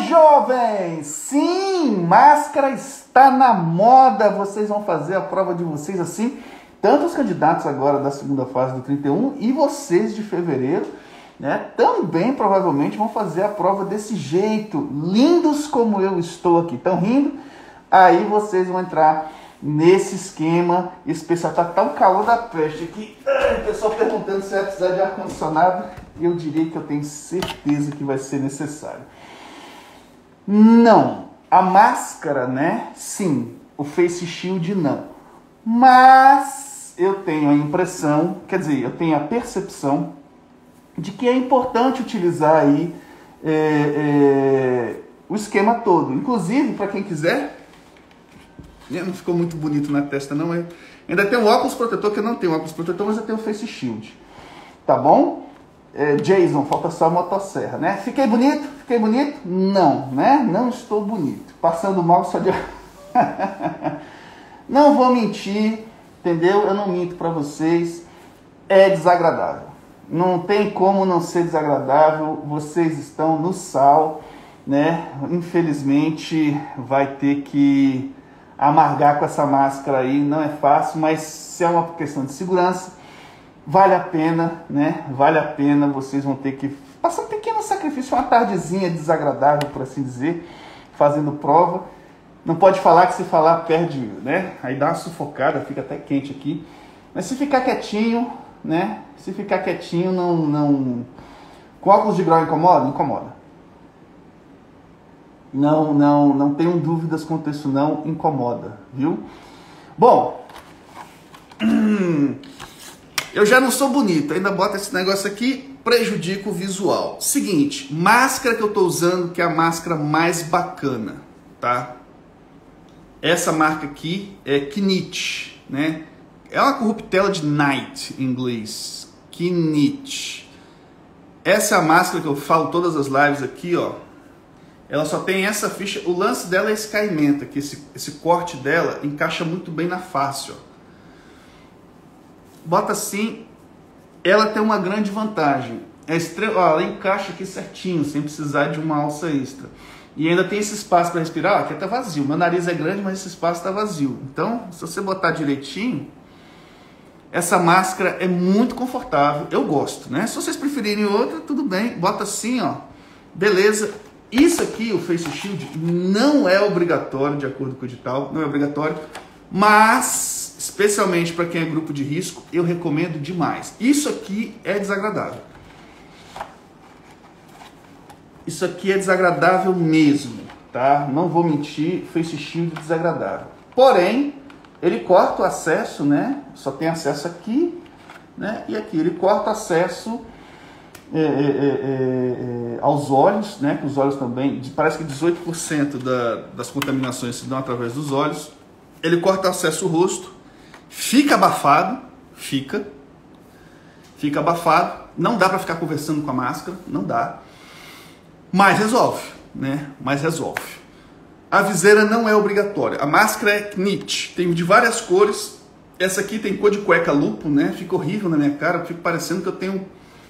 jovens! Sim, máscara está na moda. Vocês vão fazer a prova de vocês assim, tanto os candidatos agora da segunda fase do 31 e vocês de fevereiro, né? Também provavelmente vão fazer a prova desse jeito, lindos como eu estou aqui. Estão rindo? Aí vocês vão entrar nesse esquema. Esse pessoal tá um calor da peste aqui. O pessoal perguntando se vai precisar de ar-condicionado. Eu diria que eu tenho certeza que vai ser necessário. Não, a máscara, né? Sim, o face shield não. Mas eu tenho a impressão, quer dizer, eu tenho a percepção de que é importante utilizar aí o esquema todo. Inclusive, para quem quiser, não ficou muito bonito na testa não, ainda tem o óculos protetor, que eu não tenho óculos protetor, mas eu tenho o face shield. Tá bom? Jason, falta só a motosserra, né? Fiquei bonito? Fiquei bonito? Não, né? Não estou bonito. Passando mal só de... Não vou mentir, entendeu? Eu não minto para vocês. É desagradável. Não tem como não ser desagradável. Vocês estão no sal, né? Infelizmente vai ter que amargar com essa máscara aí. Não é fácil, mas se é uma questão de segurança, vale a pena, né? Vale a pena. Vocês vão ter que passar um pequeno sacrifício, uma tardezinha desagradável, por assim dizer, fazendo prova. Não pode falar, que se falar perde, né? Aí dá uma sufocada, fica até quente aqui. Mas se ficar quietinho, né? Se ficar quietinho, não... Com óculos de grau incomoda? Incomoda. Não tenho dúvidas quanto a isso, não incomoda, viu? Bom... Eu já não sou bonito, ainda bota esse negócio aqui, prejudica o visual. Seguinte, máscara que eu tô usando, que é a máscara mais bacana, tá? Essa marca aqui é Knit, né? É uma corruptela de night em inglês. Knit. Essa é a máscara que eu falo todas as lives aqui, ó. Ela só tem essa ficha, o lance dela é esse caimento aqui, esse corte dela encaixa muito bem na face, ó. Bota assim, ela tem uma grande vantagem. Ela encaixa aqui certinho, sem precisar de uma alça extra. E ainda tem esse espaço para respirar. Ó, aqui tá vazio. Meu nariz é grande, mas esse espaço está vazio. Então, se você botar direitinho, essa máscara é muito confortável. Eu gosto, né? Se vocês preferirem outra, tudo bem. Bota assim, ó. Beleza. Isso aqui, o Face Shield, não é obrigatório, de acordo com o edital. Não é obrigatório. Mas... especialmente para quem é grupo de risco, eu recomendo demais. Isso aqui é desagradável. Isso aqui é desagradável mesmo, tá? Não vou mentir, Face Shield é desagradável. Porém, ele corta o acesso, né? Só tem acesso aqui, né? E aqui ele corta acesso aos olhos, né? Que os olhos também, parece que 18% das contaminações se dão através dos olhos. Ele corta acesso ao rosto. Fica abafado, fica abafado, não dá para ficar conversando com a máscara, não dá, mas resolve, né? Mas resolve. A viseira não é obrigatória, a máscara é Knit, tem de várias cores, essa aqui tem cor de cueca lupo, né? Fica horrível na minha cara, fica parecendo que eu tenho...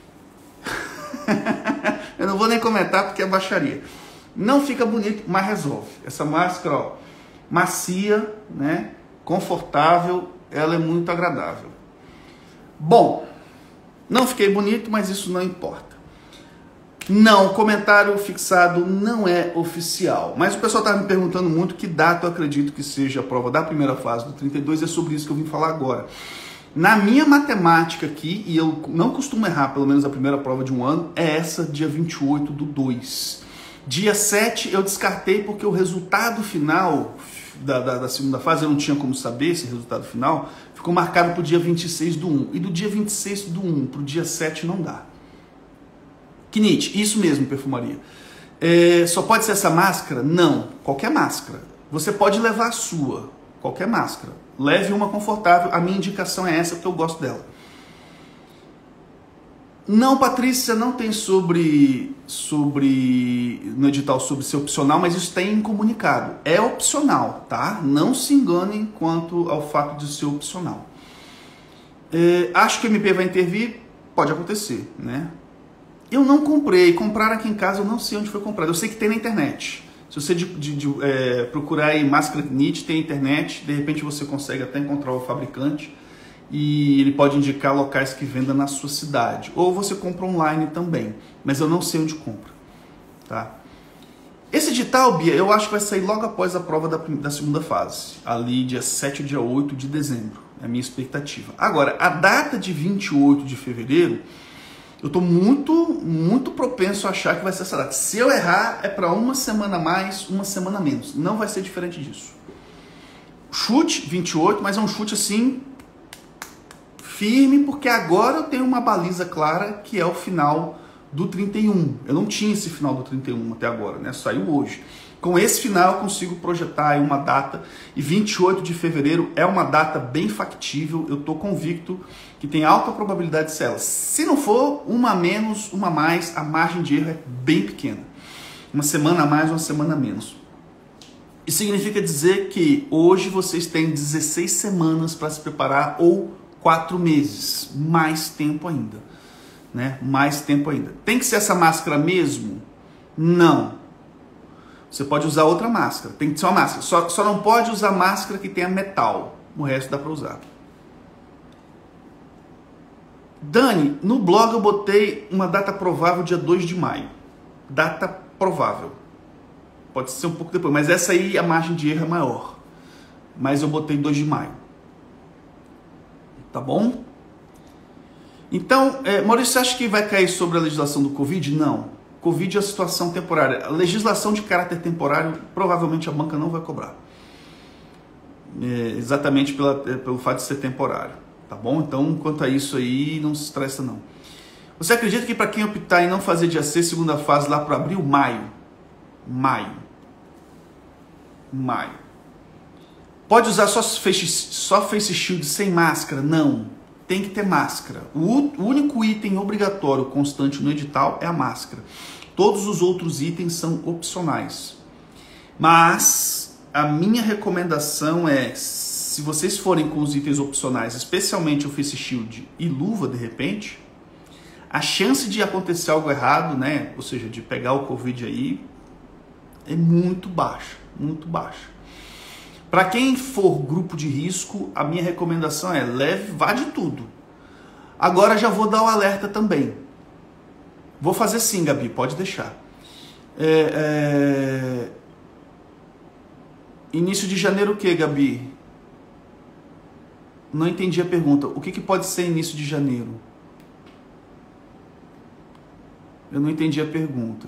Eu não vou nem comentar porque é baixaria. Não fica bonito, mas resolve. Essa máscara, ó, macia, né? Confortável, ela é muito agradável. Bom, não fiquei bonito, mas isso não importa. Não, comentário fixado não é oficial. Mas o pessoal estava me perguntando muito que data eu acredito que seja a prova da primeira fase do 32, é sobre isso que eu vim falar agora. Na minha matemática aqui, e eu não costumo errar, pelo menos a primeira prova de um ano, é essa, dia 28/2. Dia 7 eu descartei porque o resultado final... Da segunda fase, eu não tinha como saber esse resultado final, ficou marcado para o dia 26/1. E do dia 26/1 para o dia 7 não dá. Knit, isso mesmo, perfumaria. Só pode ser essa máscara? Não, qualquer máscara. Você pode levar a sua, qualquer máscara. Leve uma confortável, a minha indicação é essa porque eu gosto dela. Não, Patrícia, não tem no edital sobre ser opcional, mas isso tem em comunicado. É opcional, tá? Não se enganem quanto ao fato de ser opcional. Acho que o MP vai intervir? Pode acontecer, né? Eu não comprei, compraram aqui em casa, eu não sei onde foi comprado. Eu sei que tem na internet. Se você procurar aí máscara knit, tem internet, de repente você consegue até encontrar o fabricante e ele pode indicar locais que venda na sua cidade. Ou você compra online também, mas eu não sei onde compra. Tá? Esse edital, Bia, eu acho que vai sair logo após a prova da segunda fase, ali dia 7 ou dia 8 de dezembro, é a minha expectativa. Agora, a data de 28 de fevereiro, eu estou muito propenso a achar que vai ser essa data. Se eu errar, é para uma semana a mais, uma semana a menos. Não vai ser diferente disso. Chute 28, mas é um chute assim firme, porque agora eu tenho uma baliza clara que é o final do 31. Eu não tinha esse final do 31 até agora, né? Saiu hoje. Com esse final eu consigo projetar aí uma data, e 28 de fevereiro é uma data bem factível, eu estou convicto que tem alta probabilidade de ser ela. Se não for, uma a menos, uma a mais, a margem de erro é bem pequena. Uma semana a mais, uma semana a menos. Isso significa dizer que hoje vocês têm 16 semanas para se preparar, ou 4 meses, mais tempo ainda. Né? Mais tempo ainda. Tem que ser essa máscara mesmo? Não. Você pode usar outra máscara, tem que ser uma máscara. Só não pode usar máscara que tenha metal. O resto dá para usar. Dani, no blog eu botei uma data provável dia 2 de maio. Data provável. Pode ser um pouco depois, mas essa aí a margem de erro é maior. Mas eu botei 2 de maio. Tá bom? Então, Maurício, você acha que vai cair sobre a legislação do Covid? Não. Covid é a situação temporária. A legislação de caráter temporário, provavelmente a banca não vai cobrar. Exatamente pelo fato de ser temporário. Tá bom? Então, quanto a isso aí, não se estressa não. Você acredita que para quem optar em não fazer dia C, segunda fase lá para abril? Maio. Pode usar só face shield sem máscara? Não. Tem que ter máscara. O único item obrigatório constante no edital é a máscara. Todos os outros itens são opcionais. Mas a minha recomendação é, se vocês forem com os itens opcionais, especialmente o face shield e luva de repente, a chance de acontecer algo errado, né, ou seja, de pegar o Covid aí, é muito baixa, muito baixa. Para quem for grupo de risco, a minha recomendação é vá de tudo. Agora já vou dar o alerta também. Vou fazer sim, Gabi, pode deixar. Início de janeiro o que, Gabi? Não entendi a pergunta. O que pode ser início de janeiro? Eu não entendi a pergunta.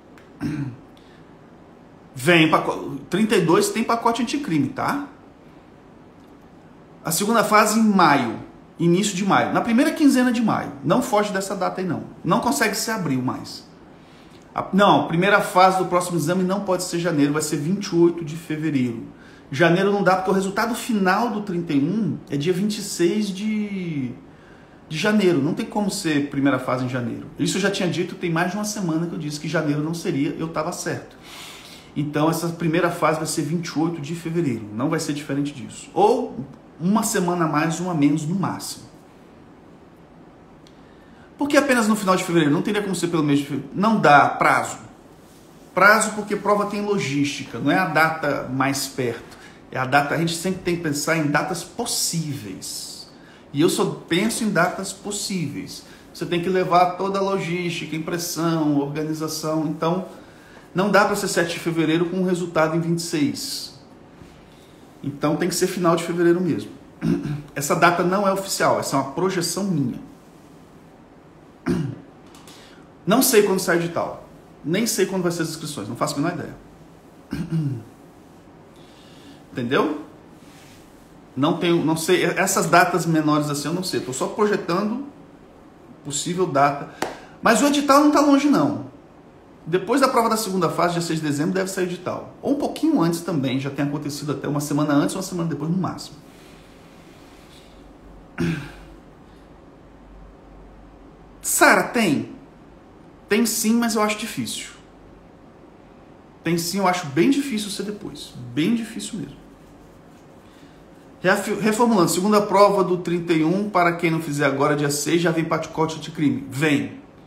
Vem pacote 32, tem pacote anticrime, tá? A segunda fase em maio, início de maio, na primeira quinzena de maio. Não foge dessa data aí não. Não consegue ser abril mais. Não, a primeira fase do próximo exame não pode ser janeiro, vai ser 28 de fevereiro. Janeiro não dá porque o resultado final do 31 é dia 26 de janeiro. Não tem como ser primeira fase em janeiro. Isso eu já tinha dito, tem mais de uma semana que eu disse que janeiro não seria, eu estava certo. Então essa primeira fase vai ser 28 de fevereiro, não vai ser diferente disso. Ou uma semana a mais, uma a menos no máximo. Por que apenas no final de fevereiro? Não teria como ser pelo mês de fevereiro? Não dá prazo. Prazo porque prova tem logística, não é a data mais perto. É a data, a gente sempre tem que pensar em datas possíveis. E eu só penso em datas possíveis. Você tem que levar toda a logística, impressão, organização, então não dá para ser 7 de fevereiro com um resultado em 26. Então tem que ser final de fevereiro mesmo. Essa data não é oficial, essa é uma projeção minha. Não sei quando sai o edital. Nem sei quando vai ser as inscrições, não faço a menor ideia. Entendeu? Não sei, essas datas menores assim eu não sei. Estou só projetando possível data. Mas o edital não está longe não. Depois da prova da segunda fase, dia 6 de dezembro, deve sair o edital. Ou um pouquinho antes também, já tem acontecido até uma semana antes ou uma semana depois, no máximo. Sara, tem? Tem sim, mas eu acho difícil. Tem sim, eu acho bem difícil ser depois. Bem difícil mesmo. Reformulando, segunda prova do 31, para quem não fizer agora, dia 6, já vem pacote anticrime. Vem.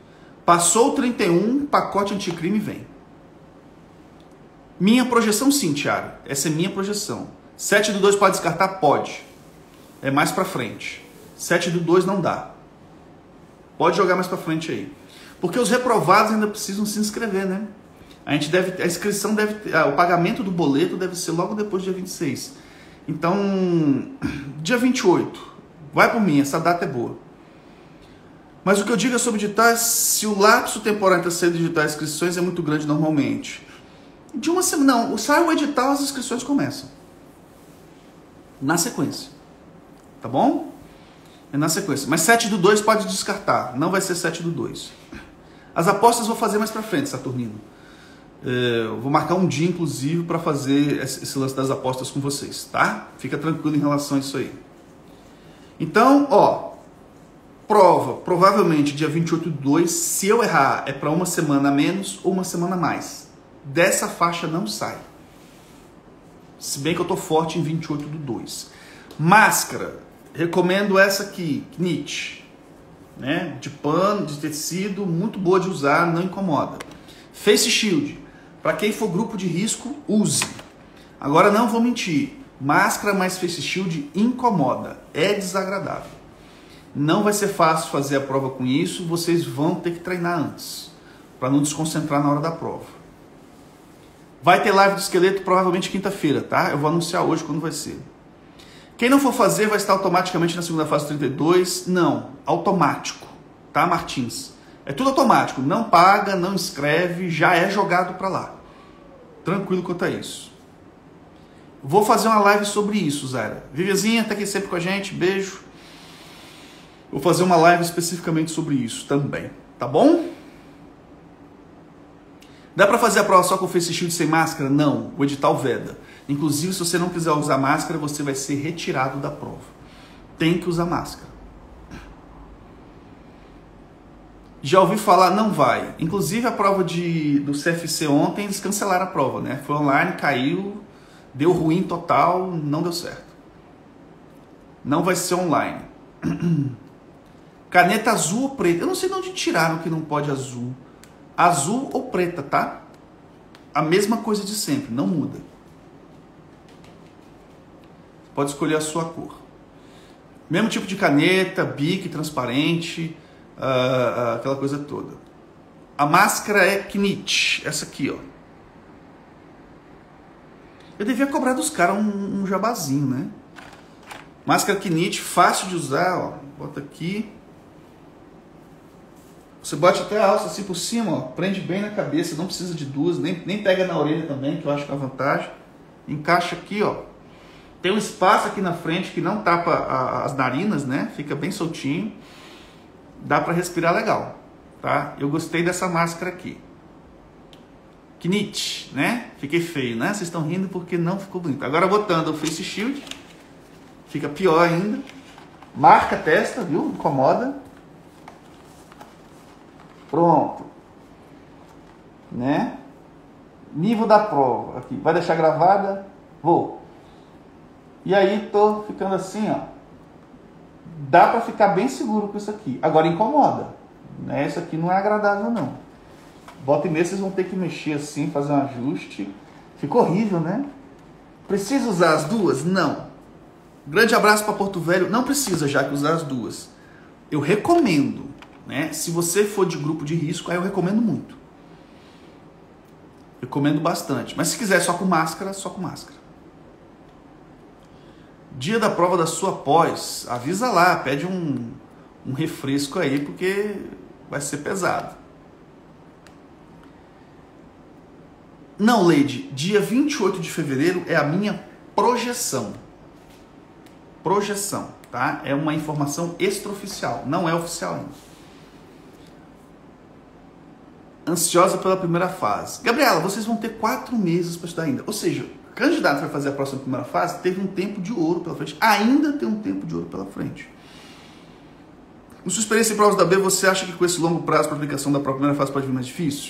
Passou o 31, pacote anticrime vem. Minha projeção sim, Thiago. Essa é minha projeção. 7/2 pode descartar? Pode. É mais pra frente. 7/2 não dá. Pode jogar mais pra frente aí. Porque os reprovados ainda precisam se inscrever, né? A inscrição o pagamento do boleto deve ser logo depois do dia 26. Então, dia 28. Vai por mim, essa data é boa. Mas o que eu digo é sobre editais, se o lapso temporal entre saída de edital e inscrições é muito grande normalmente. De uma semana, não, sai o edital, as inscrições começam. Na sequência. Tá bom? É na sequência. Mas 7/2 pode descartar, não vai ser 7/2. As apostas vou fazer mais pra frente, Saturnino. Eu vou marcar um dia, inclusive, para fazer esse lance das apostas com vocês, tá? Fica tranquilo em relação a isso aí. Então, ó, prova, provavelmente dia 28/2, se eu errar, é para uma semana a menos ou uma semana a mais. Dessa faixa não sai. Se bem que eu tô forte em 28/2. Máscara, recomendo essa aqui, Knit, né? De pano, de tecido, muito boa de usar, não incomoda. Face Shield, para quem for grupo de risco, use. Agora não vou mentir, máscara mais Face Shield incomoda, é desagradável. Não vai ser fácil fazer a prova com isso, vocês vão ter que treinar antes, para não desconcentrar na hora da prova. Vai ter live do esqueleto provavelmente quinta-feira, tá? Eu vou anunciar hoje quando vai ser. Quem não for fazer vai estar automaticamente na segunda fase 32? Não, automático, tá, Martins? É tudo automático, não paga, não inscreve, já é jogado para lá. Tranquilo quanto a isso. Vou fazer uma live sobre isso, Zaira. Vivezinha, tá aqui sempre com a gente, beijo. Vou fazer uma live especificamente sobre isso também, tá bom? Dá para fazer a prova só com o Face Shield sem máscara? Não, o edital veda. Inclusive, se você não quiser usar máscara, você vai ser retirado da prova. Tem que usar máscara. Já ouvi falar, não vai. Inclusive, a prova do CFC ontem, eles cancelaram a prova, né? Foi online, caiu, deu ruim total, não deu certo. Não vai ser online. Caneta azul ou preta? Eu não sei de onde tiraram que não pode azul. Azul ou preta, tá? A mesma coisa de sempre, não muda. Pode escolher a sua cor. Mesmo tipo de caneta, bique, transparente, aquela coisa toda. A máscara é Knit, essa aqui, ó. Eu devia cobrar dos caras um jabazinho, né? Máscara Knit, fácil de usar, ó. Bota aqui. Você bote até a alça assim por cima, ó, prende bem na cabeça, não precisa de duas, nem pega na orelha também, que eu acho que é uma vantagem. Encaixa aqui, ó. Tem um espaço aqui na frente que não tapa as narinas, né? Fica bem soltinho. Dá para respirar legal, tá? Eu gostei dessa máscara aqui. Knit, né? Fiquei feio, né? Vocês estão rindo porque não ficou bonito. Agora botando o Face Shield, fica pior ainda. Marca a testa, viu? Incomoda. Pronto, né? Nível da prova aqui, vai deixar gravada? Vou. E aí tô ficando assim, ó. Dá para ficar bem seguro com isso aqui. Agora incomoda, né? Isso aqui não é agradável não. Volta e meia vocês vão ter que mexer assim, fazer um ajuste. Ficou horrível, né? Precisa usar as duas? Não. Grande abraço para Porto Velho. Não precisa já que usar as duas. Eu recomendo. Né? Se você for de grupo de risco, aí eu recomendo muito. Recomendo bastante. Mas se quiser só com máscara, só com máscara. Dia da prova da sua pós, avisa lá, pede um refresco aí, porque vai ser pesado. Não, Leide, dia 28 de fevereiro é a minha projeção. Projeção, tá? É uma informação extraoficial, não é oficial ainda. Ansiosa pela primeira fase. Gabriela, vocês vão ter 4 meses para estudar ainda. Ou seja, o candidato que vai fazer a próxima primeira fase teve um tempo de ouro pela frente. Ainda tem um tempo de ouro pela frente. Com sua experiência em provas da B, você acha que com esse longo prazo para aplicação da primeira fase pode vir mais difícil?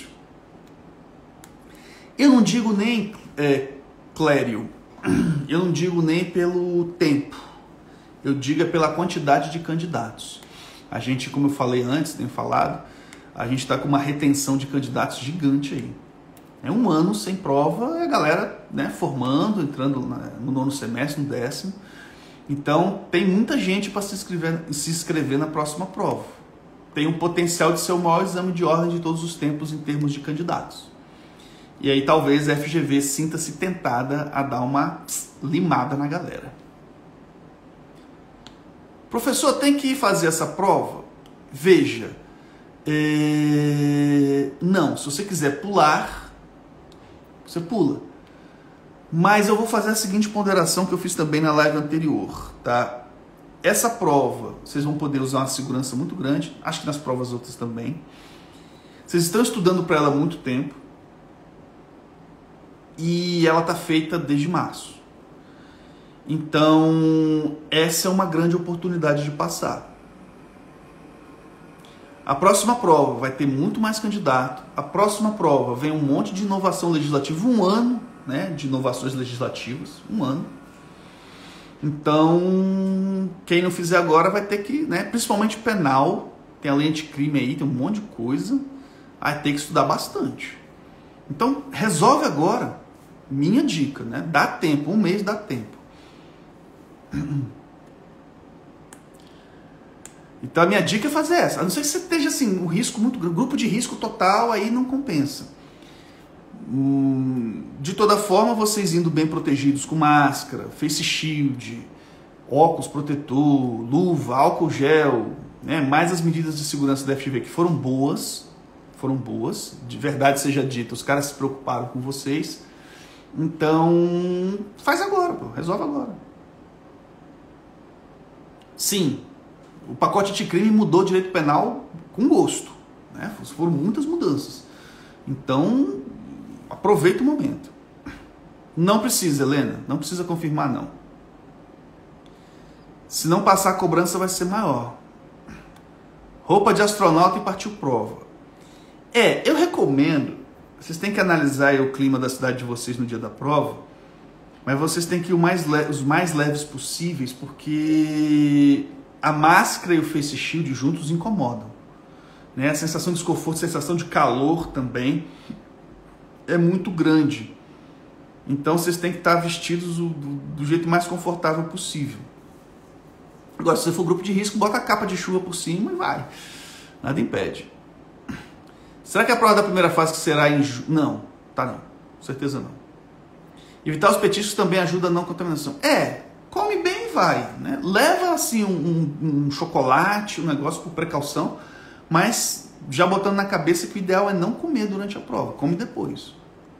Eu não digo nem, Clério, eu não digo nem pelo tempo. Eu digo pela quantidade de candidatos. A gente, como eu falei antes, tenho falado, a gente está com uma retenção de candidatos gigante aí. É um ano sem prova, a galera, né, formando, entrando no 9º semestre, no 10º. Então, tem muita gente para se inscrever na próxima prova. Tem um potencial de ser o maior exame de ordem de todos os tempos em termos de candidatos. E aí talvez a FGV sinta-se tentada a dar uma limada na galera. Professor, tem que ir fazer essa prova? Veja, não, se você quiser pular, você pula. Mas eu vou fazer a seguinte ponderação que eu fiz também na live anterior, tá? Essa prova, vocês vão poder usar uma segurança muito grande, acho que nas provas outras também. Vocês estão estudando para ela há muito tempo e ela está feita desde março. Então, essa é uma grande oportunidade de passar. A próxima prova vai ter muito mais candidato. A próxima prova vem um monte de inovação legislativa, um ano, né, de inovações legislativas, um ano. Então, quem não fizer agora vai ter que, né, principalmente penal, tem a lei anticrime aí, tem um monte de coisa, vai ter que estudar bastante. Então, resolve agora. Minha dica, né? Dá tempo, um mês dá tempo. Então a minha dica é fazer essa. A não ser que você esteja assim, um risco muito, grupo de risco total, aí não compensa. De toda forma, vocês indo bem protegidos com máscara, face shield, óculos protetor, luva, álcool gel, né? Mais as medidas de segurança da FGV que foram boas, de verdade seja dita, os caras se preocuparam com vocês. Então, faz agora, pô, resolve agora. Sim, o pacote anticrime mudou o direito penal com gosto, né? Foram muitas mudanças. Então, aproveita o momento. Não precisa, Helena, não precisa confirmar, não. Se não passar, a cobrança vai ser maior. Roupa de astronauta e partiu prova. Eu recomendo. Vocês têm que analisar aí o clima da cidade de vocês no dia da prova, mas vocês têm que ir os mais leves possíveis, porque a máscara e o face shield juntos incomodam, né? A sensação de desconforto, a sensação de calor também é muito grande. Então vocês têm que estar vestidos do jeito mais confortável possível. Agora, se você for grupo de risco, bota a capa de chuva por cima e vai. Nada impede. Será que a prova da primeira fase que será em julho? Não, tá não. Com certeza não. Evitar os petiscos também ajuda a não contaminação. Come bem e vai, né? Leva assim um chocolate, um negócio por precaução, mas já botando na cabeça que o ideal é não comer durante a prova, come depois.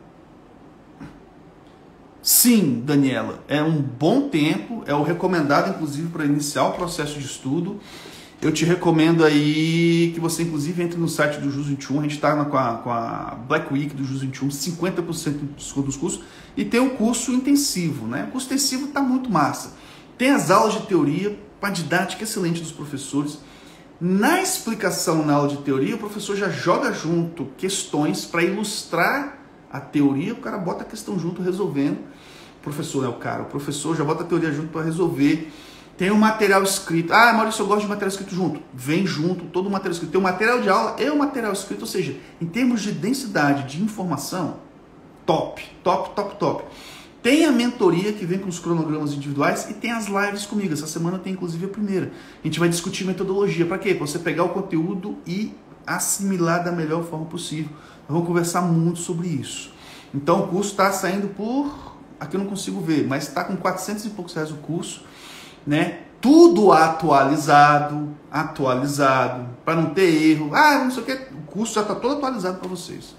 Sim, Daniela, é um bom tempo, é o recomendado inclusive para iniciar o processo de estudo. Eu te recomendo aí que você, inclusive, entre no site do JUS 21. A gente está com a Black Week do JUS 21, 50% de desconto dos cursos. E tem o curso intensivo, né? O curso intensivo está muito massa. Tem as aulas de teoria, uma didática excelente dos professores. Na explicação na aula de teoria, o professor já joga junto questões para ilustrar a teoria. O cara bota a questão junto resolvendo. O professor é o cara. O professor já bota a teoria junto para resolver. Tem um material escrito. Maurício, eu gosto de material escrito junto. Vem junto, todo o material escrito. Tem o material de aula e o material escrito. Ou seja, em termos de densidade de informação, top. Tem a mentoria que vem com os cronogramas individuais e tem as lives comigo. Essa semana tem inclusive a primeira. A gente vai discutir metodologia. Para quê? Para você pegar o conteúdo e assimilar da melhor forma possível. Nós vamos conversar muito sobre isso. Então o curso está saindo por... Aqui eu não consigo ver, mas está com 400 e poucos reais o curso. Né? Tudo atualizado, para não ter erro. Não sei o que, o curso já está todo atualizado para vocês.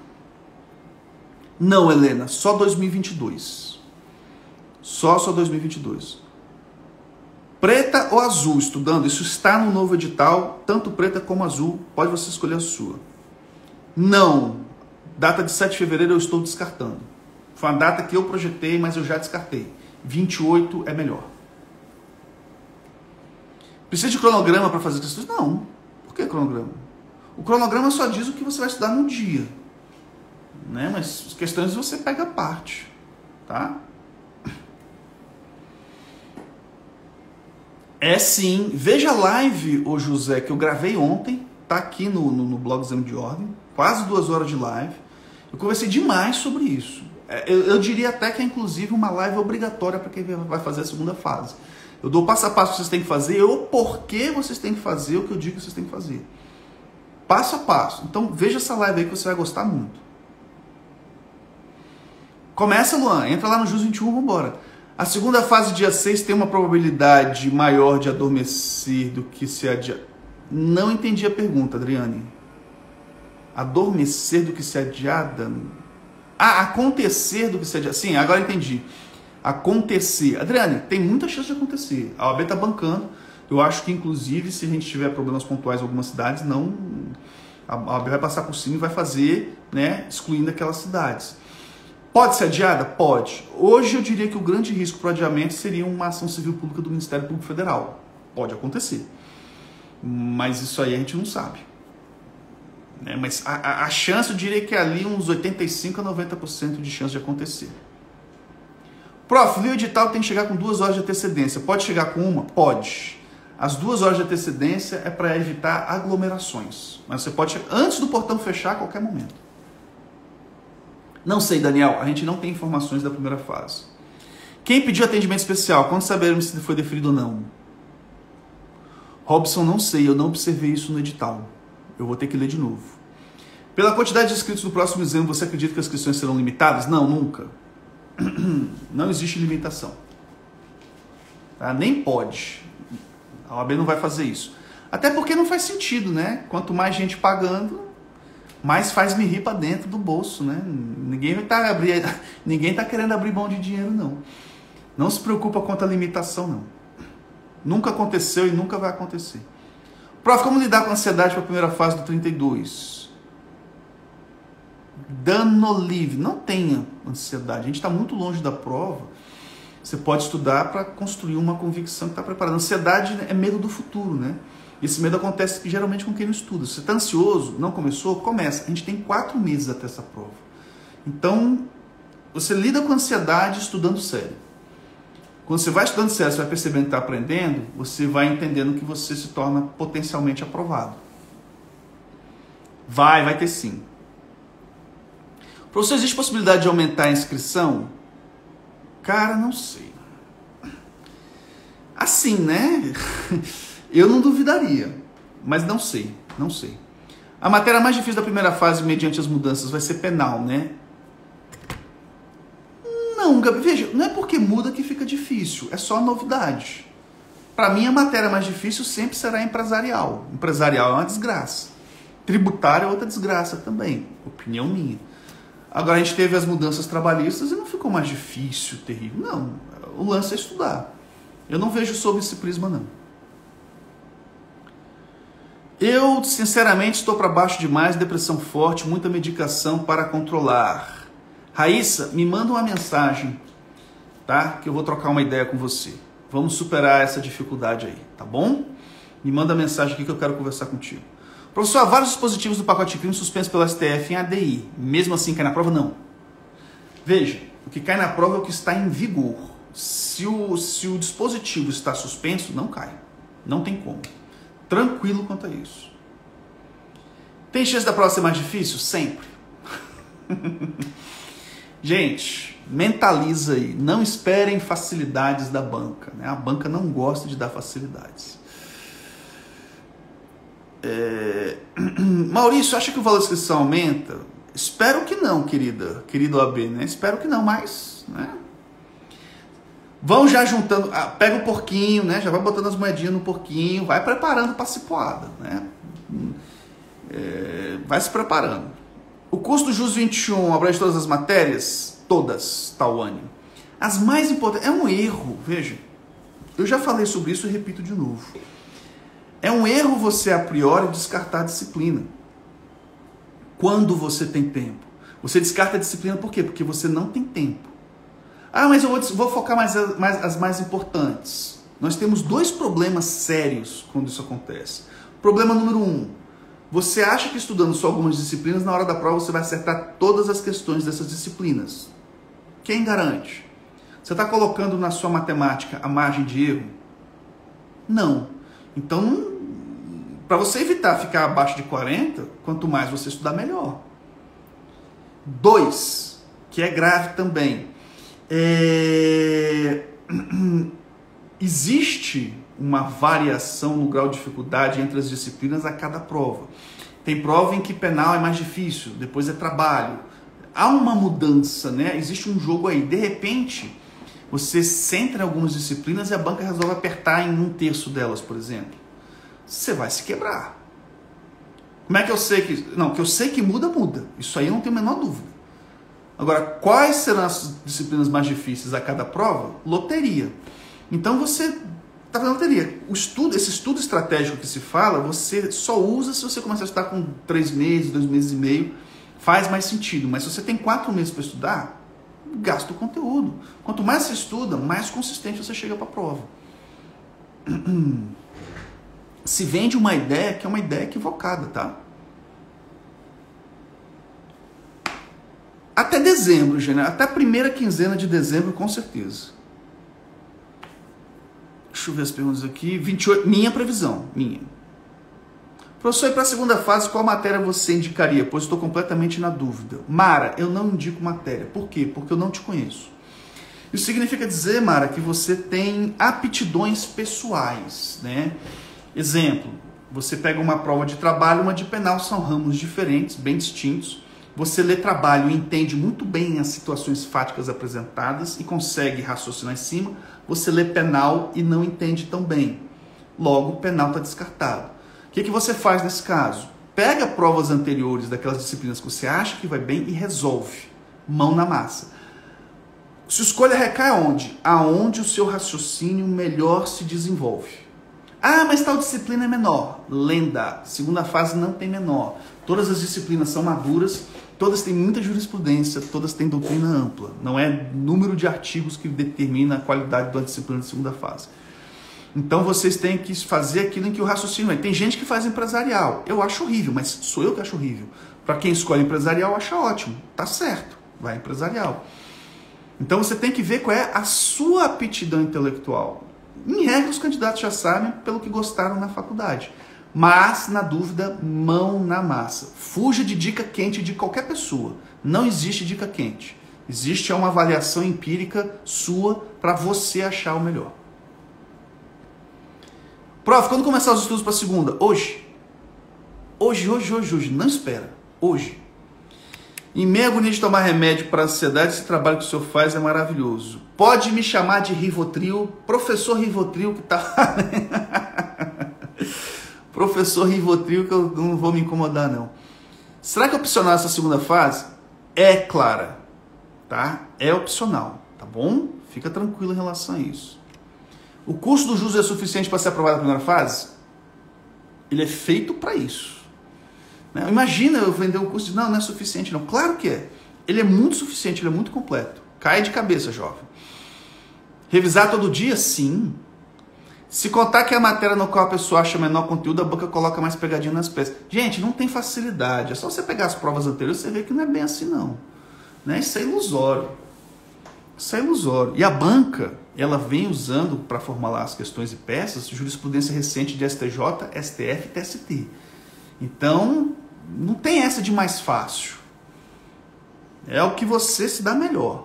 Não, Helena, só 2022. Só 2022. Preta ou azul estudando, isso está no novo edital, tanto preta como azul, pode você escolher a sua. Não, data de 7 de fevereiro eu estou descartando. Foi uma data que eu projetei, mas eu já descartei. 28 é melhor. Precisa de cronograma para fazer questões? Não. Por que cronograma? O cronograma só diz o que você vai estudar no dia. Né? Mas as questões você pega a parte. Tá? Sim. Veja a live, ô José, que eu gravei ontem. tá aqui no blog Exame de Ordem, quase 2 horas de live. Eu conversei demais sobre isso. Eu diria até que é inclusive uma live obrigatória para quem vai fazer a segunda fase. Eu dou passo a passo que vocês têm que fazer, ou por que vocês têm que fazer o que eu digo que vocês têm que fazer. Passo a passo. Então veja essa live aí que você vai gostar muito. Começa, Luan, entra lá no Jus 21, vamos embora. A segunda fase, dia 6, tem uma probabilidade maior de adormecer do que se adiar. Não entendi a pergunta, Adriane. Adormecer do que se adiada? Ah, acontecer do que se adiada. Sim, agora entendi. Acontecer. Adriane, tem muita chance de acontecer. A OAB está bancando. Eu acho que, inclusive, se a gente tiver problemas pontuais em algumas cidades, não, a OAB vai passar por cima e vai fazer, né, excluindo aquelas cidades. Pode ser adiada? Pode. Hoje eu diria que o grande risco para o adiamento seria uma ação civil pública do Ministério Público Federal. Pode acontecer. Mas isso aí a gente não sabe. Mas a chance, eu diria que é ali uns 85% a 90% de chance de acontecer. Prof, o edital tem que chegar com 2 horas de antecedência. Pode chegar com uma? Pode. As 2 horas de antecedência é para evitar aglomerações. Mas você pode chegar antes do portão fechar a qualquer momento. Não sei, Daniel, a gente não tem informações da primeira fase. Quem pediu atendimento especial? Quando saberemos se foi deferido ou não? Robson, não sei, eu não observei isso no edital. Eu vou ter que ler de novo. Pela quantidade de inscritos do próximo exame, você acredita que as inscrições serão limitadas? Não, nunca. Não existe limitação. Tá? Nem pode. A OAB não vai fazer isso. Até porque não faz sentido, né? Quanto mais gente pagando, mais faz-me rir para dentro do bolso, né? Ninguém tá querendo abrir mão de dinheiro, não. Não se preocupa quanto à limitação, não. Nunca aconteceu e nunca vai acontecer. Prof, como lidar com a ansiedade para a primeira fase do 32? Danolive, não tenha ansiedade. A gente está muito longe da prova. Você pode estudar para construir uma convicção que está preparando. Ansiedade é medo do futuro, né? Esse medo acontece geralmente com quem não estuda. Se você está ansioso, não começou, começa. A gente tem 4 meses até essa prova. Então, você lida com ansiedade estudando sério. Quando você vai estudando sério, você vai percebendo que está aprendendo, você vai entendendo que você se torna potencialmente aprovado. Vai ter sim. Professor, existe possibilidade de aumentar a inscrição? Cara, não sei. Assim, né? Eu não duvidaria, mas não sei. A matéria mais difícil da primeira fase, mediante as mudanças, vai ser penal, né? Não, Gabi, veja, não é porque muda que fica difícil, é só novidade. Para mim, a matéria mais difícil sempre será empresarial. Empresarial é uma desgraça. Tributário é outra desgraça também, opinião minha. Agora, a gente teve as mudanças trabalhistas e não ficou mais difícil, terrível. Não, o lance é estudar. Eu não vejo sob esse prisma, não. Eu, sinceramente, estou para baixo demais, depressão forte, muita medicação para controlar. Raíssa, me manda uma mensagem, tá? Que eu vou trocar uma ideia com você. Vamos superar essa dificuldade aí, tá bom? Me manda mensagem aqui que eu quero conversar contigo. Professor, há vários dispositivos do pacote de crime suspensos pelo STF em ADI. Mesmo assim, cai na prova? Não. Veja, o que cai na prova é o que está em vigor. Se o dispositivo está suspenso, não cai. Não tem como. Tranquilo quanto a isso. Tem chance da prova ser mais difícil? Sempre. Gente, mentaliza aí. Não esperem facilidades da banca, né? A banca não gosta de dar facilidades. Maurício, acha que o valor da inscrição aumenta? Espero que não, querido AB, né? Espero que não, mas, né? Vão já juntando, pega o porquinho, né? Já vai botando as moedinhas no porquinho, vai preparando para a cipoada, né? Vai se preparando. O curso do Jus 21 abrange todas as matérias? Todas, Tawane. As mais importantes, é um erro, veja, eu já falei sobre isso e repito de novo. É um erro você, a priori, descartar a disciplina. Quando você tem tempo. Você descarta a disciplina por quê? Porque você não tem tempo. Ah, mas eu vou focar as mais importantes. Nós temos 2 problemas sérios quando isso acontece. Problema número 1. Você acha que estudando só algumas disciplinas, na hora da prova você vai acertar todas as questões dessas disciplinas. Quem garante? Você está colocando na sua matemática a margem de erro? Não. Então, para você evitar ficar abaixo de 40, quanto mais você estudar, melhor. 2, que é grave também. Existe uma variação no grau de dificuldade entre as disciplinas a cada prova. Tem prova em que penal é mais difícil, depois é trabalho. Há uma mudança, né? Existe um jogo aí. De repente, você centra em algumas disciplinas e a banca resolve apertar em 1/3 delas, por exemplo. Você vai se quebrar. Como é que eu sei que... Não, que eu sei que muda, muda. Isso aí eu não tenho a menor dúvida. Agora, quais serão as disciplinas mais difíceis a cada prova? Loteria. Então você está fazendo loteria. Esse estudo estratégico que se fala, você só usa se você começar a estudar com 3 meses, 2 meses e meio. Faz mais sentido. Mas se você tem 4 meses para estudar, gasta o conteúdo. Quanto mais você estuda, mais consistente você chega para a prova. Se vende uma ideia que é uma ideia equivocada, tá? Até dezembro, gente, até a primeira quinzena de dezembro, com certeza. Deixa eu ver as perguntas aqui. 28, minha previsão, minha. Professor, e para a segunda fase, qual matéria você indicaria? Pois estou completamente na dúvida. Mara, eu não indico matéria. Por quê? Porque eu não te conheço. Isso significa dizer, Mara, que você tem aptidões pessoais, né? Exemplo, você pega uma prova de trabalho, uma de penal, são ramos diferentes, bem distintos. Você lê trabalho e entende muito bem as situações fáticas apresentadas e consegue raciocinar em cima. Você lê penal e não entende tão bem. Logo, penal está descartado. O que você faz nesse caso? Pega provas anteriores daquelas disciplinas que você acha que vai bem e resolve. Mão na massa. Sua escolha recai aonde? Aonde o seu raciocínio melhor se desenvolve. Ah, mas tal disciplina é menor. Lenda. Segunda fase não tem menor. Todas as disciplinas são maduras, todas têm muita jurisprudência, todas têm doutrina ampla. Não é número de artigos que determina a qualidade da disciplina de segunda fase. Então vocês têm que fazer aquilo em que o raciocínio é. Tem gente que faz empresarial. Eu acho horrível, mas sou eu que acho horrível. Para quem escolhe empresarial, acha ótimo. Tá certo, vai empresarial. Então você tem que ver qual é a sua aptidão intelectual. Em regra, os candidatos já sabem pelo que gostaram na faculdade. Mas, na dúvida, mão na massa. Fuja de dica quente de qualquer pessoa. Não existe dica quente. Existe uma avaliação empírica sua para você achar o melhor. Prof, quando começar os estudos para a segunda? Hoje. Hoje. Não espera. Hoje. Em meia agonia de tomar remédio para ansiedade, esse trabalho que o senhor faz é maravilhoso. Pode me chamar de Rivotril, professor Rivotril que tá... Professor Rivotril, que eu não vou me incomodar, não. Será que é opcional essa segunda fase? É, Clara. Tá? É opcional, tá bom? Fica tranquilo em relação a isso. O curso do JUS é suficiente para ser aprovado na primeira fase? Ele é feito para isso. Imagina eu vender um curso de não é suficiente, não. Claro que é. Ele é muito suficiente, ele é muito completo. Cai de cabeça, jovem. Revisar todo dia? Sim. Se contar que a matéria no qual a pessoa acha menor conteúdo, a banca coloca mais pegadinha nas peças. Gente, não tem facilidade. É só você pegar as provas anteriores e você vê que não é bem assim, não. Isso é ilusório. Isso é ilusório. E a banca, ela vem usando para formular as questões e peças jurisprudência recente de STJ, STF e TST. Então, não tem essa de mais fácil. É o que você se dá melhor.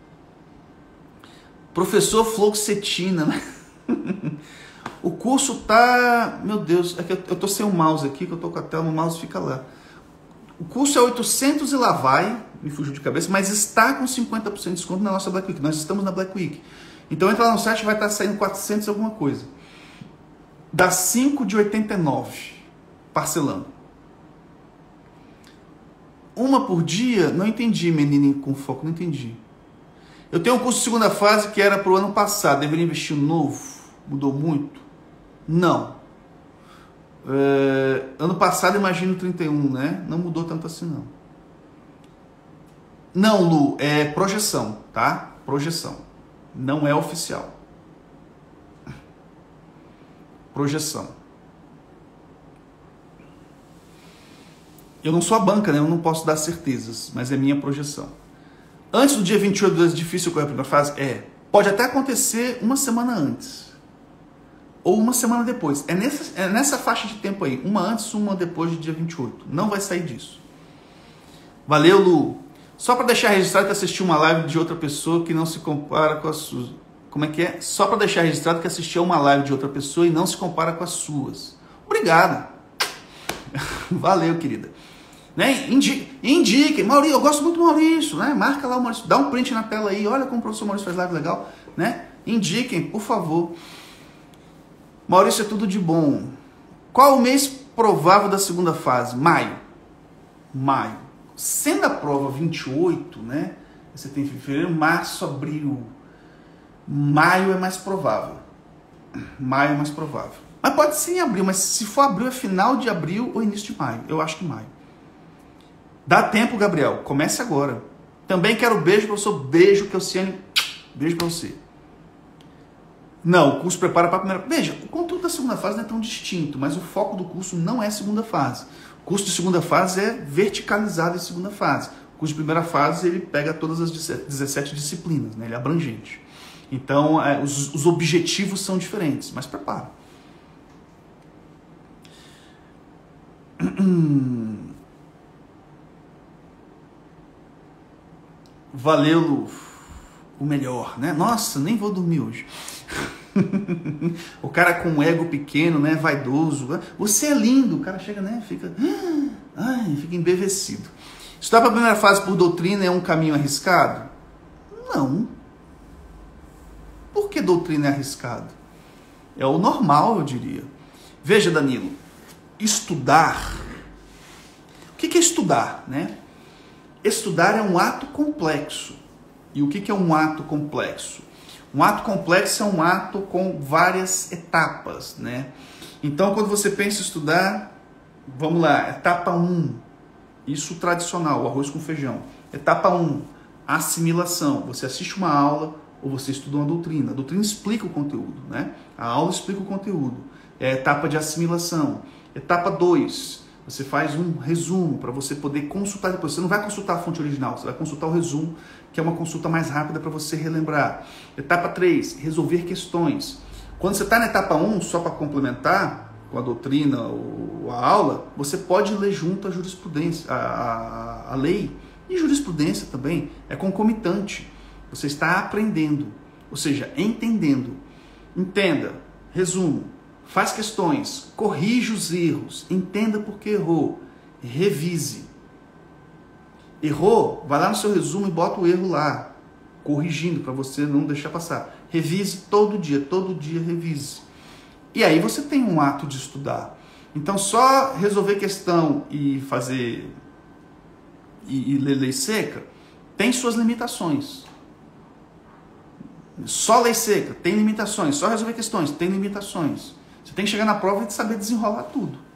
Professor fluoxetina, né? O curso tá... Meu Deus, é que eu tô sem o mouse aqui, que eu tô com a tela, o mouse fica lá. O curso é 800 e lá vai, me fugiu de cabeça, mas está com 50% de desconto na nossa Black Week. Nós estamos na Black Week. Então entra lá no site, vai estar saindo 400 e alguma coisa. Dá 5 de 89, parcelando. Uma por dia? Não entendi, menino com foco, não entendi. Eu tenho um curso de segunda fase que era para o ano passado. Deveria investir no novo? Mudou muito? Não. Ano passado, imagino 31, né? Não mudou tanto assim, não. Não, Lu, é projeção, tá? Projeção. Não é oficial. Projeção. Eu não sou a banca, né? Eu não posso dar certezas, mas é minha projeção. Antes do dia 28 é difícil correr a primeira fase? É. Pode até acontecer uma semana antes. ou uma semana depois. É nessa faixa de tempo aí. Uma antes, uma depois do dia 28. Não vai sair disso. Valeu, Lu. Só para deixar registrado que assisti uma live de outra pessoa que não se compara com as suas. Como é que é? Só para deixar registrado que assisti a uma live de outra pessoa e não se compara com as suas. Obrigado. Valeu, querida. Né? Indiquem. Maurício, eu gosto muito do Maurício. Né? Marca lá o Maurício. Dá um print na tela aí. Olha como o professor Maurício faz live legal. Né? Indiquem, por favor. Maurício, é tudo de bom. Qual o mês provável da segunda fase? Maio. Maio. Sendo a prova 28, né? Você tem fevereiro, março, abril. Maio é mais provável. Maio é mais provável. Mas pode ser em abril, mas se for abril, é final de abril ou início de maio. Eu acho que maio. Dá tempo, Gabriel. Comece agora. Também quero beijo, professor. Beijo, Kelsiane. Beijo pra você. Não, o curso prepara para a primeira... Veja, o conteúdo da segunda fase não é tão distinto, mas o foco do curso não é segunda fase. O curso de segunda fase é verticalizado em segunda fase. O curso de primeira fase, ele pega todas as 17 disciplinas, né? Ele é abrangente. Então, os objetivos são diferentes, mas prepara. Valeu, Lu. O melhor, né? Nossa, nem vou dormir hoje. O cara com um ego pequeno, né? Vaidoso. Você é lindo. O cara chega, né? Fica embevecido. Estudar para a primeira fase por doutrina é um caminho arriscado? Não. Por que doutrina é arriscado? É o normal, eu diria. Veja, Danilo. Estudar. O que é estudar, né? Estudar é um ato complexo. E o que é um ato complexo? Um ato complexo é um ato com várias etapas, né? Então, quando você pensa em estudar, vamos lá, etapa 1, isso tradicional, o arroz com feijão. Etapa 1, assimilação. Você assiste uma aula ou você estuda uma doutrina. A doutrina explica o conteúdo, né? A aula explica o conteúdo. É a etapa de assimilação. Etapa 2, você faz um resumo para você poder consultar depois. Você não vai consultar a fonte original, você vai consultar o resumo, que é uma consulta mais rápida para você relembrar. Etapa 3, resolver questões. Quando você está na etapa 1, só para complementar com a doutrina ou a aula, você pode ler junto a jurisprudência, a lei. E jurisprudência também é concomitante. Você está aprendendo, ou seja, entendendo. Entenda, resumo, faz questões, corrija os erros, entenda por que errou, revise. Errou? Vai lá no seu resumo e bota o erro lá, corrigindo para você não deixar passar. Revise todo dia revise. E aí você tem um ato de estudar. Então só resolver questão e fazer e ler lei seca tem suas limitações. Só lei seca tem limitações. Só resolver questões tem limitações. Você tem que chegar na prova e saber desenrolar tudo.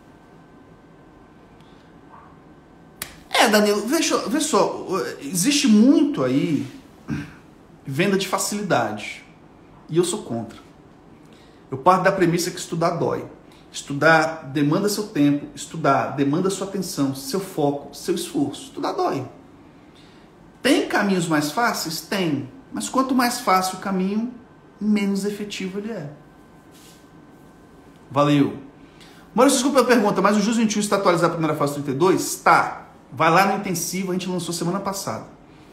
Danilo, vê só, existe muito aí venda de facilidade. E eu sou contra. Eu parto da premissa que estudar dói. Estudar demanda seu tempo, estudar demanda sua atenção, seu foco, seu esforço. Estudar dói. Tem caminhos mais fáceis? Tem. Mas quanto mais fácil o caminho, menos efetivo ele é. Valeu. Maurício, desculpa a pergunta, mas o Jus 21 está atualizado a primeira fase 32? Está. Vai lá no intensivo, a gente lançou semana passada.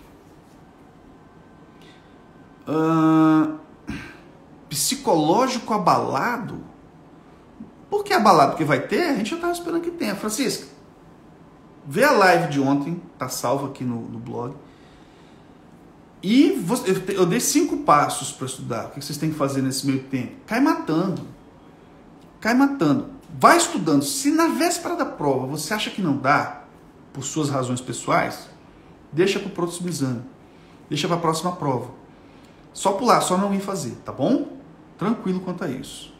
Psicológico abalado? Por que abalado? Porque vai ter? A gente já estava esperando que tenha. Francisca, vê a live de ontem, tá salvo aqui no blog. E eu dei 5 passos para estudar. O que vocês têm que fazer nesse meio tempo? Cai matando. Cai matando. Vai estudando. Se na véspera da prova você acha que não dá, por suas razões pessoais, deixa para o próximo exame. Deixa para a próxima prova. Só pular, só não ir fazer, tá bom? Tranquilo quanto a isso.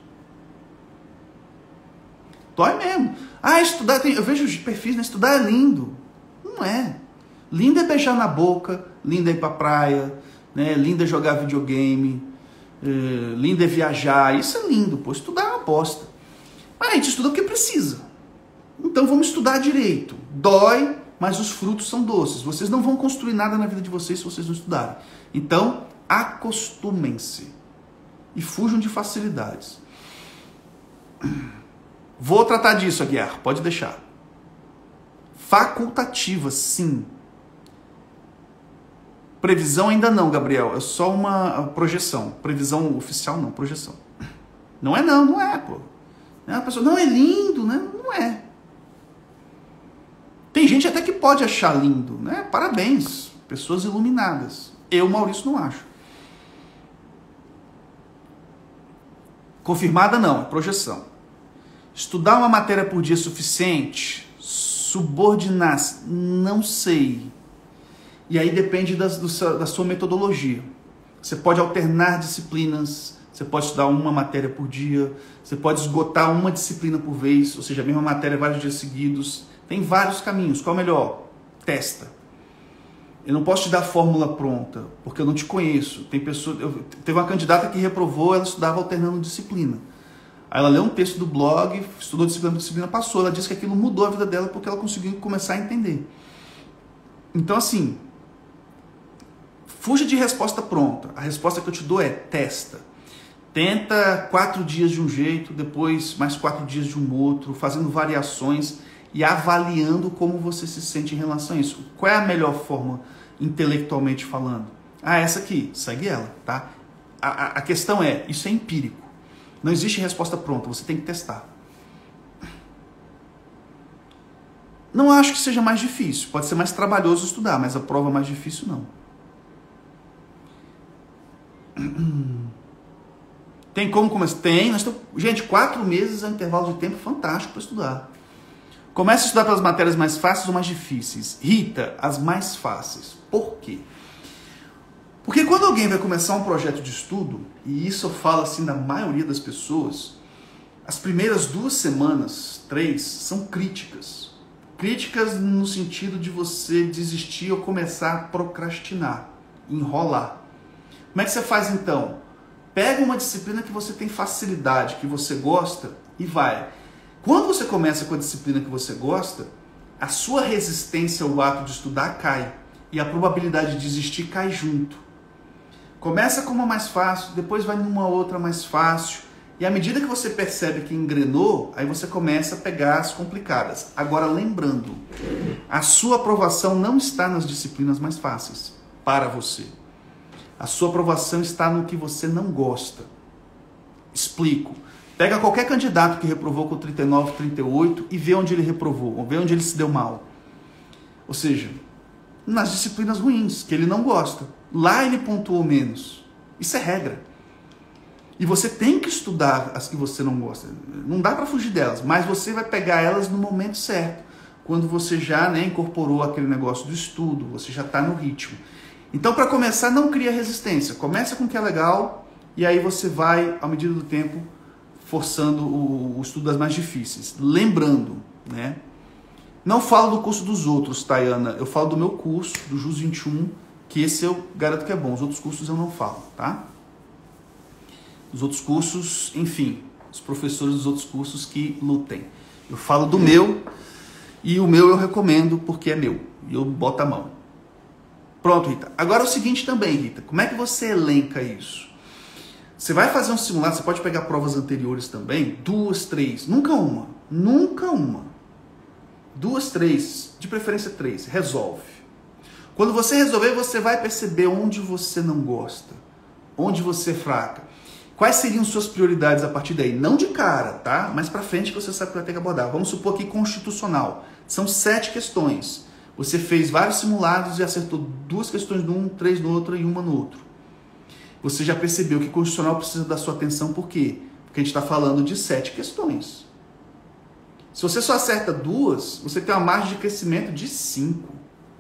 Dói mesmo. Estudar, eu vejo os perfis, né? Estudar é lindo. Não é. Lindo é beijar na boca, lindo é ir pra praia, né? Lindo é jogar videogame, lindo é viajar. Isso é lindo, pô. Estudar é uma bosta. Mas a gente estuda porque precisa. Então vamos estudar direito. Dói, mas os frutos são doces. Vocês não vão construir nada na vida de vocês se vocês não estudarem. Então, acostumem-se. E fujam de facilidades. Vou tratar disso, Aguiar, pode deixar. Facultativa, sim. Previsão ainda não, Gabriel, é só uma projeção. Previsão oficial não, projeção. Não é, pô. A pessoa, não, é lindo, né? Não é. Tem gente até que pode achar lindo, né? Parabéns, pessoas iluminadas. Eu, Maurício, não acho. Confirmada não, é projeção. Estudar uma matéria por dia é suficiente? Subordinar-se? Não sei. E aí depende da sua metodologia. Você pode alternar disciplinas, você pode estudar uma matéria por dia, você pode esgotar uma disciplina por vez, ou seja, a mesma matéria vários dias seguidos. Tem vários caminhos. Qual é o melhor? Testa. Eu não posso te dar a fórmula pronta, porque eu não te conheço. Teve uma candidata que reprovou, ela estudava alternando disciplina. Aí ela leu um texto do blog, estudou disciplina por disciplina, passou. Ela disse que aquilo mudou a vida dela porque ela conseguiu começar a entender. Então, assim, fuja de resposta pronta. A resposta que eu te dou é testa. Tenta 4 dias de um jeito, depois mais 4 dias de um outro, fazendo variações e avaliando como você se sente em relação a isso. Qual é a melhor forma, intelectualmente falando? Essa aqui, segue ela, tá? A questão é, isso é empírico. Não existe resposta pronta, você tem que testar. Não acho que seja mais difícil, pode ser mais trabalhoso estudar, mas a prova mais difícil não. Tem como começar? Tem. Gente, 4 meses é um intervalo de tempo fantástico para estudar. Comece a estudar pelas matérias mais fáceis ou mais difíceis. Rita, as mais fáceis. Por quê? Porque quando alguém vai começar um projeto de estudo, e isso eu falo assim da maioria das pessoas, as primeiras 2 semanas, 3, são críticas. Críticas no sentido de você desistir ou começar a procrastinar, enrolar. Como é que você faz então? Pega uma disciplina que você tem facilidade, que você gosta e vai. Quando você começa com a disciplina que você gosta, a sua resistência ao ato de estudar cai e a probabilidade de desistir cai junto. Começa com uma mais fácil, depois vai numa outra mais fácil e à medida que você percebe que engrenou, aí você começa a pegar as complicadas. Agora lembrando, a sua aprovação não está nas disciplinas mais fáceis para você. A sua aprovação está no que você não gosta. Explico. Pega qualquer candidato que reprovou com 39, 38 e vê onde ele reprovou, ou vê onde ele se deu mal. Ou seja, nas disciplinas ruins, que ele não gosta. Lá ele pontuou menos. Isso é regra. E você tem que estudar as que você não gosta. Não dá para fugir delas, mas você vai pegar elas no momento certo. Quando você já incorporou aquele negócio do estudo, você já está no ritmo. Então, para começar, não cria resistência. Começa com o que é legal e aí você vai, à medida do tempo, forçando o estudo das mais difíceis. Lembrando, né? Não falo do curso dos outros, Tayana. Eu falo do meu curso, do JUS 21, que esse eu garanto que é bom. Os outros cursos eu não falo, tá? Os outros cursos, enfim, os professores dos outros cursos que lutem. Eu falo do meu e o meu eu recomendo porque é meu. E eu boto a mão. Pronto, Rita. Agora é o seguinte também, Rita. Como é que você elenca isso? Você vai fazer um simulado, você pode pegar provas anteriores também, 2, 3, nunca uma. 2, 3, de preferência 3, resolve. Quando você resolver, você vai perceber onde você não gosta, onde você é fraca. Quais seriam suas prioridades a partir daí? Não de cara, tá? Mas pra frente que você sabe que vai ter que abordar. Vamos supor que constitucional. São 7 questões. Você fez vários simulados e acertou 2 questões num, 3 no outro e uma no outro. Você já percebeu que constitucional precisa da sua atenção, por quê? Porque a gente está falando de 7 questões. Se você só acerta 2, você tem uma margem de crescimento de 5.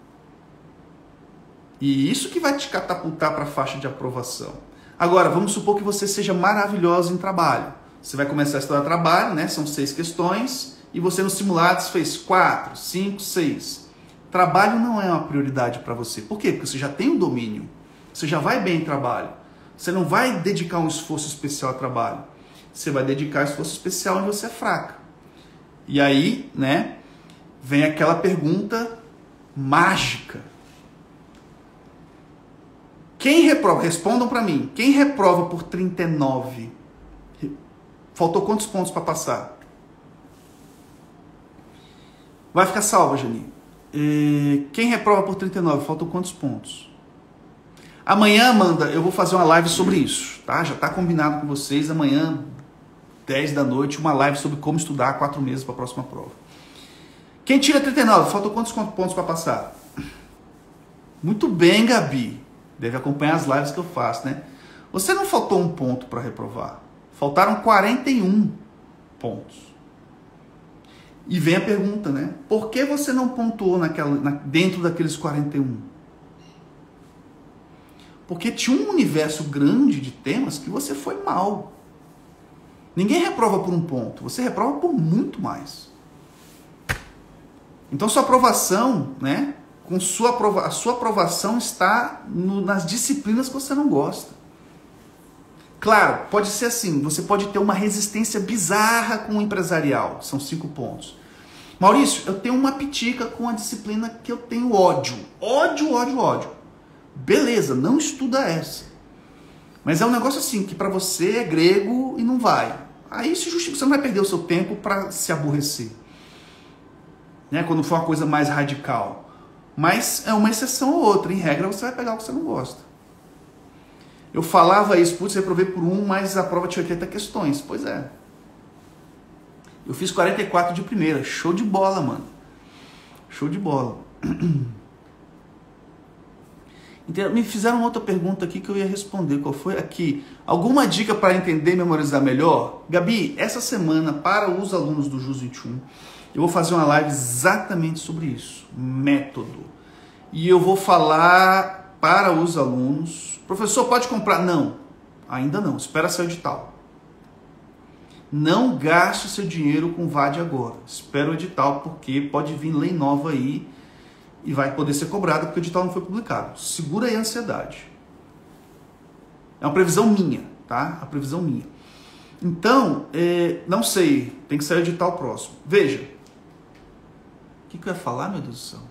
E isso que vai te catapultar para a faixa de aprovação. Agora, vamos supor que você seja maravilhosa em trabalho. Você vai começar a estudar trabalho, né? São 6 questões, e você nos simulados fez 4, 5, 6. Trabalho não é uma prioridade para você. Por quê? Porque você já tem o domínio. Você já vai bem em trabalho. Você não vai dedicar um esforço especial ao trabalho. Você vai dedicar esforço especial onde você é fraca. E aí, né, vem aquela pergunta mágica. Quem reprova? Respondam para mim. Quem reprova por 39? Faltou quantos pontos para passar? Vai ficar salva, Jani. Quem reprova por 39, faltam quantos pontos? Amanhã, Amanda, eu vou fazer uma live sobre isso, tá? Já está combinado com vocês. Amanhã, 10 da noite, uma live sobre como estudar 4 meses para a próxima prova. Quem tira 39, faltam quantos pontos para passar? Muito bem, Gabi. Deve acompanhar as lives que eu faço, né? Você não faltou um ponto para reprovar. Faltaram 41 pontos. E vem a pergunta, né? Por que você não pontuou dentro daqueles 41? Porque tinha um universo grande de temas que você foi mal. Ninguém reprova por um ponto, você reprova por muito mais. Então sua aprovação, né? A sua aprovação está nas disciplinas que você não gosta. Claro, pode ser assim, você pode ter uma resistência bizarra com o empresarial, são 5 pontos. Maurício, eu tenho uma pitica com a disciplina que eu tenho ódio. Ódio. Beleza, não estuda essa. Mas é um negócio assim, que para você é grego e não vai. Aí se justifica, você não vai perder o seu tempo para se aborrecer. Né? Quando for uma coisa mais radical. Mas é uma exceção ou outra. Em regra, você vai pegar o que você não gosta. Eu falava isso, putz, reprovei por 1, mas a prova tinha 80 questões. Pois é. Eu fiz 44 de primeira. Show de bola, mano. Show de bola. Então, me fizeram outra pergunta aqui que eu ia responder. Qual foi? Aqui. Alguma dica para entender e memorizar melhor? Gabi, essa semana, para os alunos do JUS 21, eu vou fazer uma live exatamente sobre isso. Método. E eu vou falar para os alunos. Professor, pode comprar? Não. Ainda não. Espera sair o edital. Não gaste seu dinheiro com VAD agora. Espera o edital, porque pode vir lei nova aí e vai poder ser cobrada porque o edital não foi publicado. Segura aí a ansiedade. É uma previsão minha, tá? A previsão minha. Então, não sei, tem que sair o edital próximo. Veja. O que eu ia falar, meu Deus do céu?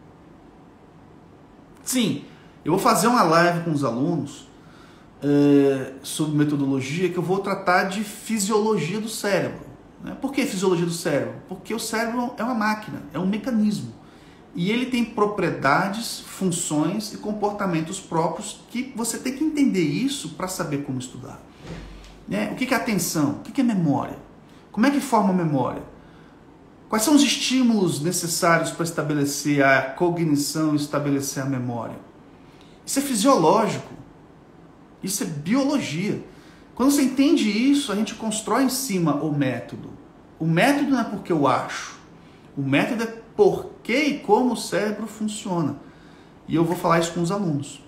Sim, eu vou fazer uma live com os alunos sobre metodologia, que eu vou tratar de fisiologia do cérebro. Né? Por que fisiologia do cérebro? Porque o cérebro é uma máquina, é um mecanismo. E ele tem propriedades, funções e comportamentos próprios que você tem que entender isso para saber como estudar. Né? O que é atenção? O que é memória? Como é que forma a memória? Quais são os estímulos necessários para estabelecer a cognição e estabelecer a memória? Isso é fisiológico. Isso é biologia. Quando você entende isso, a gente constrói em cima o método. O método não é porque eu acho. O método é por que e como o cérebro funciona. E eu vou falar isso com os alunos.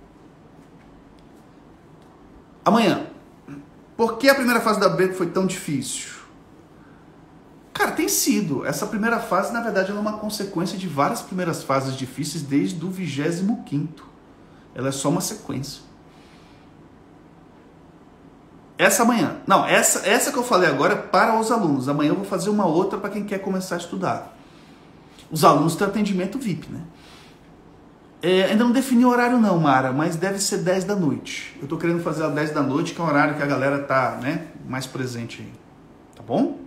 Amanhã. Por que a primeira fase da BEP foi tão difícil? Cara, tem sido. Essa primeira fase, na verdade, ela é uma consequência de várias primeiras fases difíceis desde o 25º. Ela é só uma sequência. Essa amanhã. Não, essa que eu falei agora é para os alunos. Amanhã eu vou fazer uma outra para quem quer começar a estudar. Os alunos têm atendimento VIP, né? Ainda não defini o horário não, Mara, mas deve ser 10 da noite. Eu estou querendo fazer às 10 da noite, que é o horário que a galera tá, né, mais presente aí. Tá bom?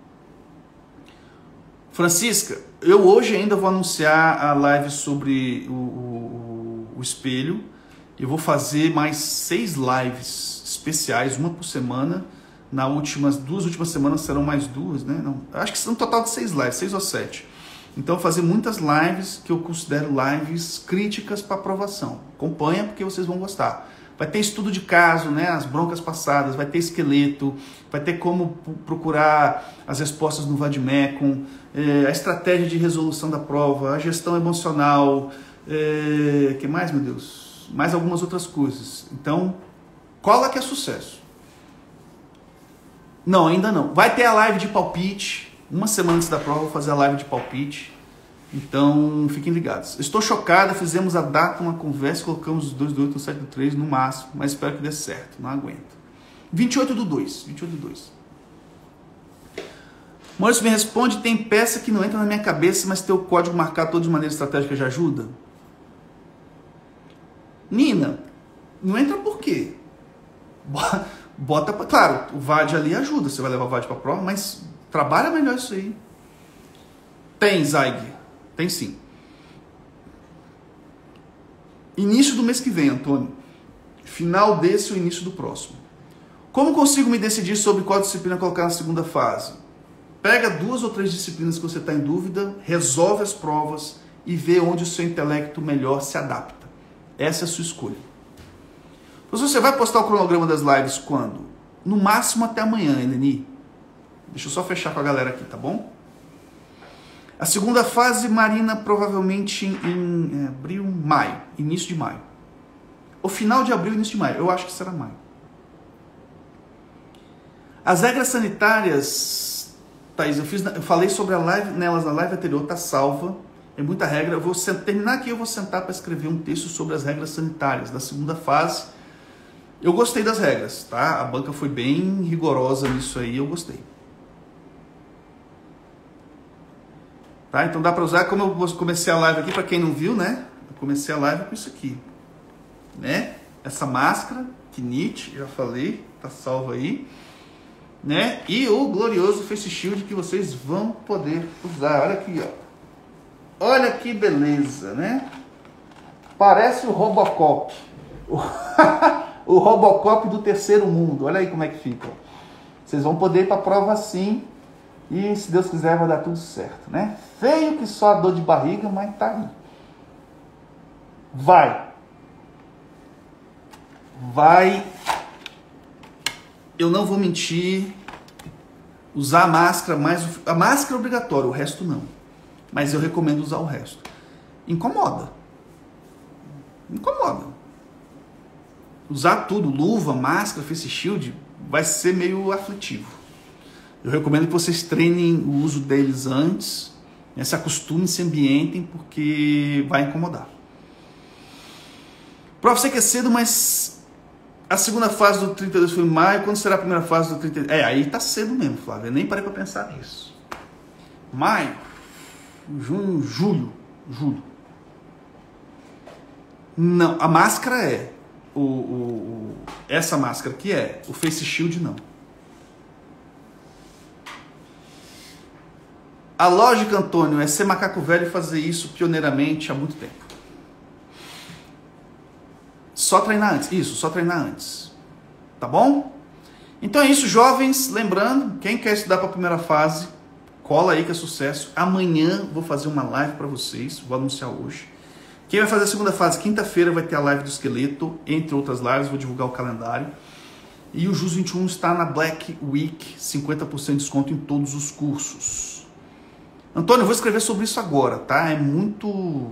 Francisca, eu hoje ainda vou anunciar a live sobre o espelho. Eu vou fazer mais 6 lives especiais, uma por semana. Nas 2 últimas semanas serão mais 2, né? Não, acho que são um total de 6 lives, 6 ou 7. Então, fazer muitas lives que eu considero lives críticas para aprovação. Acompanha porque vocês vão gostar. Vai ter estudo de caso, né? As broncas passadas, vai ter esqueleto, vai ter como procurar as respostas no Vademecum, a estratégia de resolução da prova, a gestão emocional, que mais, meu Deus? Mais algumas outras coisas. Então, cola que é sucesso. Não, ainda não. Vai ter a live de palpite. Uma semana antes da prova, eu vou fazer a live de palpite. Então, fiquem ligados. Estou chocada, fizemos a data, uma conversa, colocamos os 2 do 8 no 7 do 3 no máximo, mas espero que dê certo, não aguento. 28/2. Maurício, me responde, tem peça que não entra na minha cabeça, mas ter o código marcado todo de maneira estratégica já ajuda? Nina, não entra por quê? Bota, claro, o VAD ali ajuda, você vai levar o VAD para a prova, mas trabalha melhor isso aí. Tem, Zaig, tem sim. Início do mês que vem, Antônio. Final desse ou início do próximo. Como consigo me decidir sobre qual disciplina colocar na segunda fase? Pega 2 ou 3 disciplinas que você está em dúvida, resolve as provas e vê onde o seu intelecto melhor se adapta. Essa é a sua escolha. Então, você vai postar o cronograma das lives quando? No máximo até amanhã, Eleni. Deixa eu só fechar com a galera aqui, tá bom? A segunda fase, Marina, provavelmente em abril, maio, início de maio. O final de abril, início de maio. Eu acho que será maio. As regras sanitárias, Thaís, eu falei sobre nelas na live anterior, tá salva. É muita regra. Eu vou terminar aqui, eu vou sentar para escrever um texto sobre as regras sanitárias da segunda fase. Eu gostei das regras, tá? A banca foi bem rigorosa nisso aí, eu gostei. Tá? Então dá para usar, como eu comecei a live aqui, para quem não viu, né? Eu comecei a live com isso aqui, né? Essa máscara, Knit, já falei, tá salvo aí, né? E o glorioso Face Shield que vocês vão poder usar. Olha aqui, ó. Olha que beleza, né? Parece o Robocop. O Robocop do terceiro mundo. Olha aí como é que fica. Vocês vão poder ir para a prova assim. E se Deus quiser vai dar tudo certo, né? Feio que só a dor de barriga, mas tá aí. Vai. Eu não vou mentir. Usar a máscara, a máscara é obrigatória, o resto não. Mas eu recomendo usar o resto. Incomoda. Usar tudo, luva, máscara, face shield, vai ser meio aflitivo. Eu recomendo que vocês treinem o uso deles antes, né, se acostumem, se ambientem, porque vai incomodar. Prof, sei que é cedo, mas a segunda fase do 32 foi em maio, quando será a primeira fase do 32? Aí tá cedo mesmo, Flávio, eu nem parei para pensar nisso. Maio, junho, julho. Não, a máscara é. Essa máscara aqui é. O Face Shield não. A lógica, Antônio, é ser macaco velho e fazer isso pioneiramente há muito tempo. Só treinar antes. Isso, só treinar antes. Tá bom? Então é isso, jovens. Lembrando, quem quer estudar para a primeira fase, cola aí que é sucesso. Amanhã vou fazer uma live para vocês. Vou anunciar hoje. Quem vai fazer a segunda fase, quinta-feira, vai ter a live do esqueleto, entre outras lives, vou divulgar o calendário. E o JUS 21 está na Black Week, 50% de desconto em todos os cursos. Antônio, eu vou escrever sobre isso agora, tá? É muito...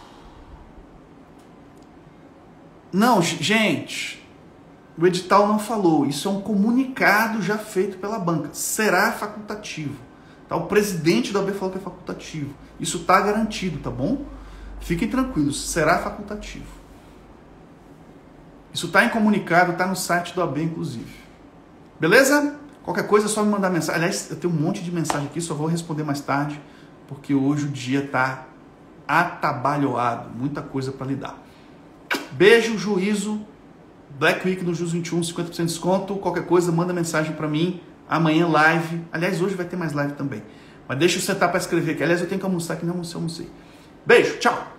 Não, gente, o edital não falou, isso é um comunicado já feito pela banca. Será facultativo. Tá? O presidente da AB falou que é facultativo. Isso está garantido, tá bom? Fiquem tranquilos, será facultativo. Isso está em comunicado, está no site do AB, inclusive. Beleza? Qualquer coisa é só me mandar mensagem. Aliás, eu tenho um monte de mensagem aqui, só vou responder mais tarde, porque hoje o dia está atabalhoado, muita coisa para lidar. Beijo, juízo, Black Week no JUS 21, 50% de desconto. Qualquer coisa, manda mensagem para mim. Amanhã live. Aliás, hoje vai ter mais live também. Mas deixa eu sentar para escrever aqui. Aliás, eu tenho que almoçar, que não almocei. Beijo, tchau!